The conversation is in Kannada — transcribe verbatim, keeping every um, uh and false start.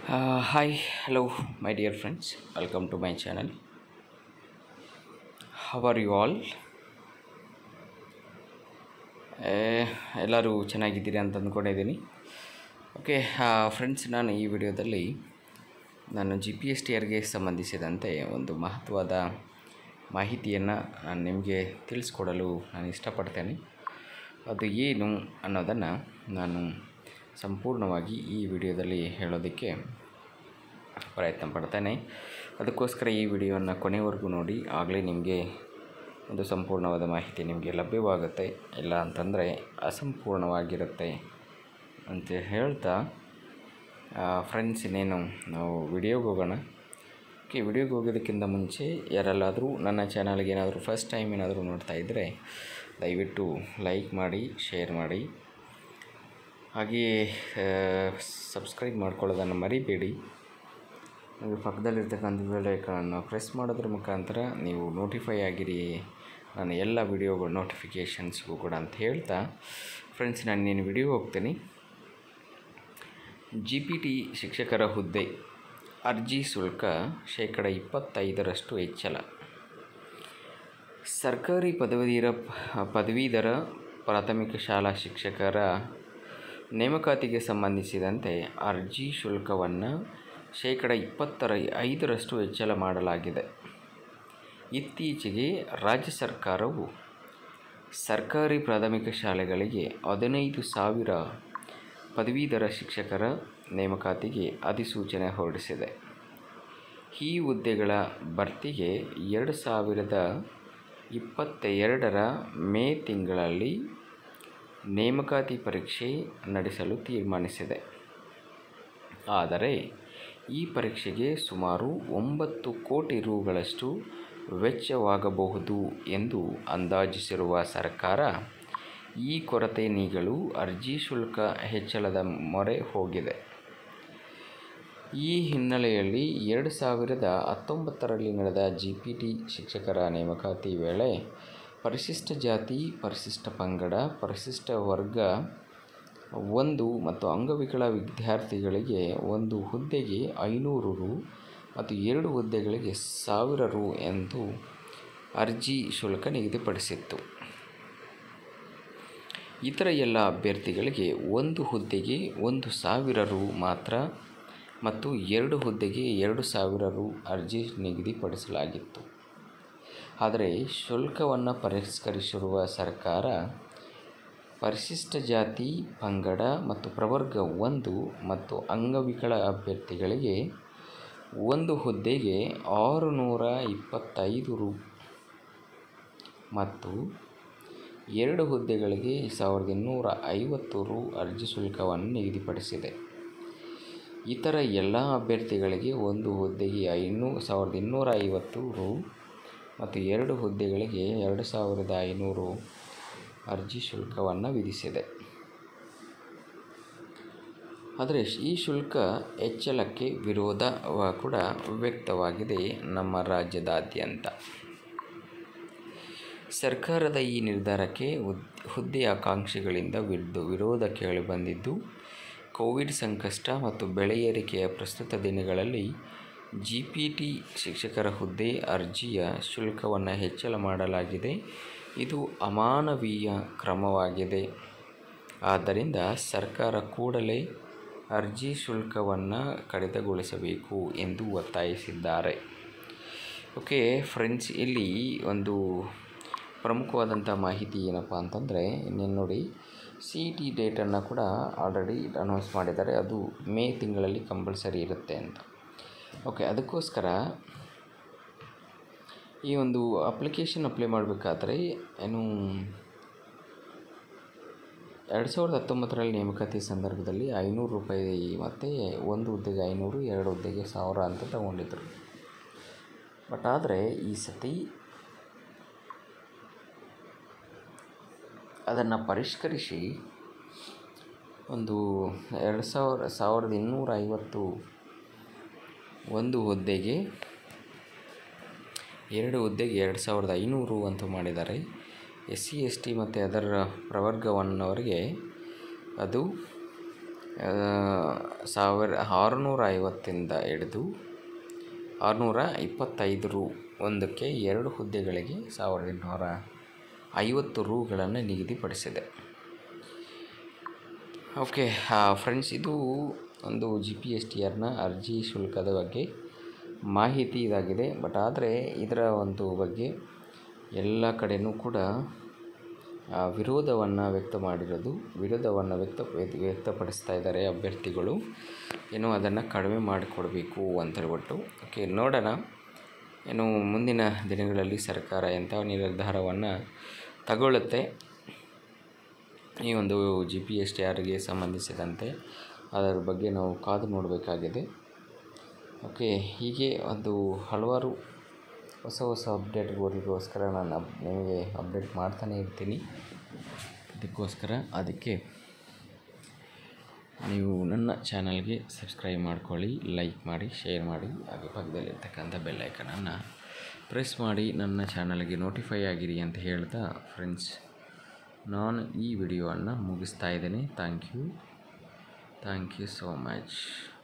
Uh, hi, hello, my dear friends. Welcome to my channel. How are you all? ಎಲ್ಲರೂ ಚೆನ್ನಾಗಿದ್ದೀರಿ ಅಂತ ಅಂದ್ಕೊಂಡಿದ್ದೀನಿ. ಓಕೆ ಫ್ರೆಂಡ್ಸ್, ನಾನು ಈ ವಿಡಿಯೋದಲ್ಲಿ ನಾನು ಜಿ ಪಿ ಎಸ್ ಟಿ ಆರ್ಗೆ ಸಂಬಂಧಿಸಿದಂತೆ ಒಂದು ಮಹತ್ವದ ಮಾಹಿತಿಯನ್ನು ನಾನು ನಿಮಗೆ ತಿಳಿಸ್ಕೊಡಲು ನಾನು ಇಷ್ಟಪಡ್ತೇನೆ. ಅದು ಏನು ಅನ್ನೋದನ್ನು ನಾನು ಸಂಪೂರ್ಣವಾಗಿ ಈ ವಿಡಿಯೋದಲ್ಲಿ ಹೇಳೋದಕ್ಕೆ ಪ್ರಯತ್ನ ಪಡ್ತೇನೆ. ಅದಕ್ಕೋಸ್ಕರ ಈ ವಿಡಿಯೋವನ್ನು ಕೊನೆವರೆಗೂ ನೋಡಿ, ಆಗಲೇ ನಿಮಗೆ ಒಂದು ಸಂಪೂರ್ಣವಾದ ಮಾಹಿತಿ ನಿಮಗೆ ಲಭ್ಯವಾಗುತ್ತೆ. ಇಲ್ಲ ಅಂತಂದರೆ ಅಸಂಪೂರ್ಣವಾಗಿರುತ್ತೆ ಅಂತ ಹೇಳ್ತಾ ಫ್ರೆಂಡ್ಸ್, ಇನ್ನೇನು ನಾವು ವಿಡಿಯೋಗೆ ಹೋಗೋಣ. ಓಕೆ, ವಿಡಿಯೋಗೆ ಹೋಗೋದಕ್ಕಿಂತ ಮುಂಚೆ ಯಾರೆಲ್ಲಾದರೂ ನನ್ನ ಚಾನಲ್ಗೆ ಏನಾದರೂ ಫಸ್ಟ್ ಟೈಮ್ ಏನಾದರೂ ನೋಡ್ತಾ ಇದ್ದರೆ ದಯವಿಟ್ಟು ಲೈಕ್ ಮಾಡಿ, ಶೇರ್ ಮಾಡಿ, ಹಾಗೆಯೇ ಸಬ್ಸ್ಕ್ರೈಬ್ ಮಾಡ್ಕೊಳ್ಳೋದನ್ನು ಮರಿಬೇಡಿ. ನೀವು ಪಕ್ಕದಲ್ಲಿರ್ತಕ್ಕಂಥ ಬೆಲ್ ಐಕಾನನ್ನು ಪ್ರೆಸ್ ಮಾಡೋದ್ರ ಮುಖಾಂತರ ನೀವು ನೋಟಿಫೈ ಆಗಿರಿ ನಾನು ಎಲ್ಲ ವಿಡಿಯೋಗಳ ನೋಟಿಫಿಕೇಷನ್ಸ್ಗೂ ಕೂಡ ಅಂತ ಹೇಳ್ತಾ ಫ್ರೆಂಡ್ಸ್, ನಾನು ನೀನು ವಿಡಿಯೋ ಹೋಗ್ತೀನಿ. ಜಿ ಪಿ ಟಿ ಶಿಕ್ಷಕರ ಹುದ್ದೆ ಅರ್ಜಿ ಶುಲ್ಕ ಶೇಕಡ ಇಪ್ಪತ್ತೈದರಷ್ಟು ಹೆಚ್ಚಳ. ಸರ್ಕಾರಿ ಪದವೀಧರ ಪದವೀಧರ ಪ್ರಾಥಮಿಕ ಶಾಲಾ ಶಿಕ್ಷಕರ ನೇಮಕಾತಿಗೆ ಸಂಬಂಧಿಸಿದಂತೆ ಅರ್ಜಿ ಶುಲ್ಕವನ್ನು ಶೇಕಡ ಇಪ್ಪತ್ತರ ಐದರಷ್ಟು ಹೆಚ್ಚಳ ಮಾಡಲಾಗಿದೆ. ಇತ್ತೀಚೆಗೆ ರಾಜ್ಯ ಸರ್ಕಾರವು ಸರ್ಕಾರಿ ಪ್ರಾಥಮಿಕ ಶಾಲೆಗಳಿಗೆ ಹದಿನೈದು ಸಾವಿರ ಪದವೀಧರ ಶಿಕ್ಷಕರ ನೇಮಕಾತಿಗೆ ಅಧಿಸೂಚನೆ ಹೊರಡಿಸಿದೆ. ಈ ಹುದ್ದೆಗಳ ಭರ್ತಿಗೆ ಎರಡು ಸಾವಿರದ ಇಪ್ಪತ್ತೆರಡರ ಮೇ ತಿಂಗಳಲ್ಲಿ ನೇಮಕಾತಿ ಪರೀಕ್ಷೆ ನಡೆಸಲು ತೀರ್ಮಾನಿಸಿದೆ. ಆದರೆ ಈ ಪರೀಕ್ಷೆಗೆ ಸುಮಾರು ಒಂಬತ್ತು ಕೋಟಿ ರುಗಳಷ್ಟು ವೆಚ್ಚವಾಗಬಹುದು ಎಂದು ಅಂದಾಜಿಸಿರುವ ಸರ್ಕಾರ ಈ ಕೊರತೆ ನೀಗಲು ಅರ್ಜಿ ಶುಲ್ಕ ಹೆಚ್ಚಳದ ಮೊರೆ ಹೋಗಿದೆ. ಈ ಹಿನ್ನೆಲೆಯಲ್ಲಿ ಎರಡು ಸಾವಿರದ ಹತ್ತೊಂಬತ್ತರಲ್ಲಿ ನಡೆದ ಜಿ ಪಿ ಟಿ ಶಿಕ್ಷಕರ ನೇಮಕಾತಿ ವೇಳೆ ಪರಿಶಿಷ್ಟ ಜಾತಿ, ಪರಿಶಿಷ್ಟ ಪಂಗಡ, ಪರಿಶಿಷ್ಟ ವರ್ಗ ಒಂದು ಮತ್ತು ಅಂಗವಿಕಲ ವಿದ್ಯಾರ್ಥಿಗಳಿಗೆ ಒಂದು ಹುದ್ದೆಗೆ ಐನೂರು ರು ಮತ್ತು ಎರಡು ಹುದ್ದೆಗಳಿಗೆ ಸಾವಿರ ರು ಎಂದು ಅರ್ಜಿ ಶುಲ್ಕ ನಿಗದಿಪಡಿಸಿತ್ತು. ಇತರ ಎಲ್ಲ ಅಭ್ಯರ್ಥಿಗಳಿಗೆ ಒಂದು ಹುದ್ದೆಗೆ ಒಂದು ಸಾವಿರ ರು ಮಾತ್ರ ಮತ್ತು ಎರಡು ಹುದ್ದೆಗೆ ಎರಡು ಸಾವಿರ ರು ಅರ್ಜಿ ನಿಗದಿಪಡಿಸಲಾಗಿತ್ತು. ಆದರೆ ಶುಲ್ಕವನ್ನು ಪರಿಷ್ಕರಿಸಿರುವ ಸರ್ಕಾರ ಪರಿಶಿಷ್ಟ ಜಾತಿ, ಪಂಗಡ ಮತ್ತು ಪ್ರವರ್ಗ ಒಂದು ಮತ್ತು ಅಂಗವಿಕಲ ಅಭ್ಯರ್ಥಿಗಳಿಗೆ ಒಂದು ಹುದ್ದೆಗೆ ಆರುನೂರ ಇಪ್ಪತ್ತೈದು ರು ಮತ್ತು ಎರಡು ಹುದ್ದೆಗಳಿಗೆ ಸಾವಿರದ ಇನ್ನೂರ ಐವತ್ತು ರು ಅರ್ಜಿ ಶುಲ್ಕವನ್ನು ನಿಗದಿಪಡಿಸಿದೆ. ಇತರ ಎಲ್ಲ ಅಭ್ಯರ್ಥಿಗಳಿಗೆ ಒಂದು ಹುದ್ದೆಗೆ ಐನೂ ಸಾವಿರದ ಇನ್ನೂರ ಐವತ್ತು ರು ಮತ್ತು ಎರಡು ಹುದ್ದೆಗಳಿಗೆ ಎರಡು ಸಾವಿರದ ಐನೂರು ಅರ್ಜಿ ಶುಲ್ಕವನ್ನು ವಿಧಿಸಿದೆ. ಆದರೆ ಈ ಶುಲ್ಕ ಹೆಚ್ಚಳಕ್ಕೆ ವಿರೋಧ ಕೂಡ ವ್ಯಕ್ತವಾಗಿದೆ ನಮ್ಮ ರಾಜ್ಯದಾದ್ಯಂತ. ಸರ್ಕಾರದ ಈ ನಿರ್ಧಾರಕ್ಕೆ ಹುದ್ದೆ ಆಕಾಂಕ್ಷಿಗಳಿಂದ ವಿರುದ್ಧ ವಿರೋಧ ಕೇಳಿಬಂದಿದ್ದು, ಕೋವಿಡ್ ಸಂಕಷ್ಟ ಮತ್ತು ಬೆಲೆ ಏರಿಕೆಯ ಪ್ರಸ್ತುತ ದಿನಗಳಲ್ಲಿ ಜಿ ಪಿ ಟಿ ಶಿಕ್ಷಕರ ಹುದ್ದೆ ಅರ್ಜಿಯ ಶುಲ್ಕವನ್ನು ಹೆಚ್ಚಳ ಮಾಡಲಾಗಿದೆ. ಇದು ಅಮಾನವೀಯ ಕ್ರಮವಾಗಿದೆ. ಆದ್ದರಿಂದ ಸರ್ಕಾರ ಕೂಡಲೇ ಅರ್ಜಿ ಶುಲ್ಕವನ್ನು ಕಡಿತಗೊಳಿಸಬೇಕು ಎಂದು ಒತ್ತಾಯಿಸಿದ್ದಾರೆ. ಓಕೆ ಫ್ರೆಂಡ್ಸ್, ಇಲ್ಲಿ ಒಂದು ಪ್ರಮುಖವಾದಂಥ ಮಾಹಿತಿ ಏನಪ್ಪ ಅಂತಂದರೆ, ಇನ್ನೇನು ನೋಡಿ, ಸಿ ಇ ಟಿ ಡೇಟನ್ನು ಕೂಡ ಆಲ್ರೆಡಿ ಅನೌನ್ಸ್ ಮಾಡಿದ್ದಾರೆ. ಅದು ಮೇ ತಿಂಗಳಲ್ಲಿ ಕಂಪಲ್ಸರಿ ಇರುತ್ತೆ ಅಂತ. ಓಕೆ, ಅದಕ್ಕೋಸ್ಕರ ಈ ಒಂದು ಅಪ್ಲಿಕೇಶನ್ ಅಪ್ಲೈ ಮಾಡಬೇಕಾದ್ರೆ ಏನು ಎರಡು ಸಾವಿರದ ಹತ್ತೊಂಬತ್ತರಲ್ಲಿ ನೇಮಕಾತಿ ಸಂದರ್ಭದಲ್ಲಿ ಐನೂರು ರೂಪಾಯಿ ಮತ್ತು ಒಂದು ಹುದ್ದೆಗೆ ಐನೂರು, ಎರಡು ಹುದ್ದೆಗೆ ಸಾವಿರ ಅಂತ ತಗೊಂಡಿದ್ದರು. ಬಟ್ ಆದರೆ ಈ ಸತಿ ಅದನ್ನು ಪರಿಷ್ಕರಿಸಿ ಒಂದು ಎರಡು ಸಾವಿರ ಸಾವಿರದ ಇನ್ನೂರ ಐವತ್ತು ಒಂದು ಹುದ್ದೆಗೆ, ಎರಡು ಹುದ್ದೆಗೆ ಎರಡು ಸಾವಿರದ ಐನೂರು ಅಂತ ಮಾಡಿದ್ದಾರೆ. ಎಸ್ ಸಿ ಎಸ್ ಟಿ ಮತ್ತು ಅದರ ಪ್ರವರ್ಗ ಒನ್ನವರಿಗೆ ಅದು ಸಾವಿರ ಆರುನೂರ ಐವತ್ತಿಂದ ಹಿಡಿದು ಆರುನೂರ ಇಪ್ಪತ್ತೈದು ರು ಒಂದಕ್ಕೆ ಎರಡು ಹುದ್ದೆಗಳಿಗೆ ಸಾವಿರದ ಎಂಟುನೂರ ಐವತ್ತು ರೂಗಳನ್ನು ನಿಗದಿಪಡಿಸಿದೆ. ಓಕೆ ಫ್ರೆಂಡ್ಸ್, ಇದು ಒಂದು ಜಿ ಪಿ ಎಸ್ ಟಿ ಆರ್ನ ಅರ್ಜಿ ಶುಲ್ಕದ ಬಗ್ಗೆ ಮಾಹಿತಿ ಇದಾಗಿದೆ. ಬಟ್ ಆದರೆ ಇದರ ಒಂದು ಬಗ್ಗೆ ಎಲ್ಲ ಕಡೆಯೂ ಕೂಡ ವಿರೋಧವನ್ನು ವ್ಯಕ್ತ ಮಾಡಿರೋದು ವಿರೋಧವನ್ನು ವ್ಯಕ್ತ ವ್ಯಕ್ತಪಡಿಸ್ತಾ ಇದ್ದಾರೆ ಅಭ್ಯರ್ಥಿಗಳು. ಏನು ಅದನ್ನು ಕಡಿಮೆ ಮಾಡಿಕೊಡ್ಬೇಕು ಅಂತ ಹೇಳ್ಬಿಟ್ಟು. ಓಕೆ, ನೋಡೋಣ ಏನು ಮುಂದಿನ ದಿನಗಳಲ್ಲಿ ಸರ್ಕಾರ ಎಂಥ ನಿರ್ಧಾರವನ್ನು ತಗೊಳ್ಳುತ್ತೆ ಈ ಒಂದು ಜಿ ಪಿ ಎಸ್ ಟಿ ಆರ್ಗೆ ಸಂಬಂಧಿಸಿದಂತೆ. ಅದರ ಬಗ್ಗೆ ನಾವು ಕಾದು ನೋಡಬೇಕಾಗಿದೆ. ಓಕೆ, ಹೀಗೆ ಒಂದು ಹಲವಾರು ಹೊಸ ಹೊಸ ಅಪ್ಡೇಟ್ಗಳಿಗೋಸ್ಕರ ನಾನು ಅಪ್ ನಿಮಗೆ ಅಪ್ಡೇಟ್ ಮಾಡ್ತಾನೆ ಇರ್ತೀನಿ. ಅದಕ್ಕೋಸ್ಕರ ಅದಕ್ಕೆ ನೀವು ನನ್ನ ಚಾನಲ್ಗೆ ಸಬ್ಸ್ಕ್ರೈಬ್ ಮಾಡ್ಕೊಳ್ಳಿ, ಲೈಕ್ ಮಾಡಿ, ಶೇರ್ ಮಾಡಿ, ಹಾಗೆ ಪಕ್ಕದಲ್ಲಿರ್ತಕ್ಕಂಥ ಬೆಲ್ ಐಕನನ್ನು ಪ್ರೆಸ್ ಮಾಡಿ ನನ್ನ ಚಾನಲ್ಗೆ ನೋಟಿಫೈ ಆಗಿರಿ ಅಂತ ಹೇಳ್ತಾ ಫ್ರೆಂಡ್ಸ್, ನಾನು ಈ ವಿಡಿಯೋವನ್ನು ಮುಗಿಸ್ತಾ ಇದ್ದೇನೆ. Thank you thank you so much.